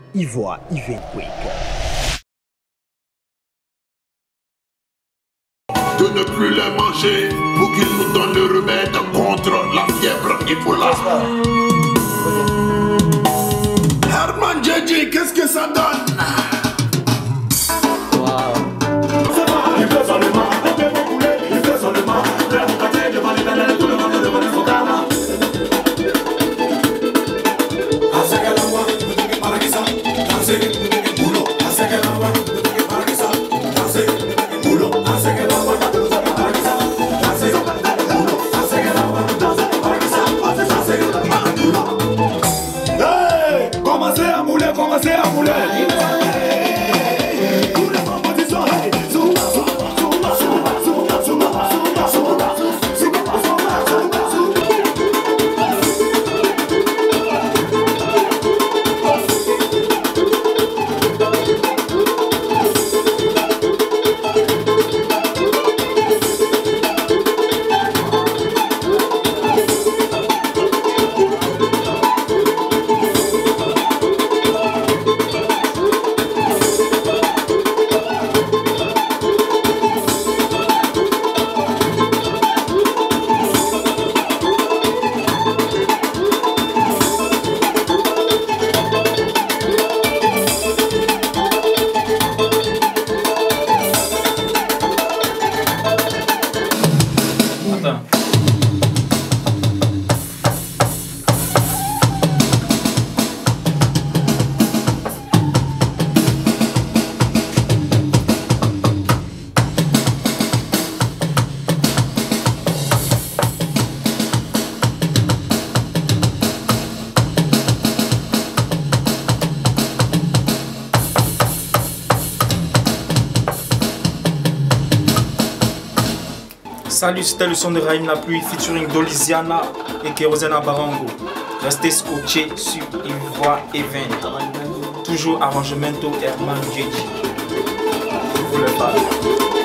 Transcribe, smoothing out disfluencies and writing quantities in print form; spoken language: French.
Ivoire Evenquick. De ne plus les manger pour qu'ils nous donnent le remède contre la fièvre Ebola. Herman Djedji, qu'est-ce que ça donne? Commencez à mouler. Salut, c'était le son de Raïm La Pluie featuring Doliziana et Kérosène Barango. Restez scotchés sur Ivoire Even. Toujours arrangement Herman Djedji. Vous le parlez.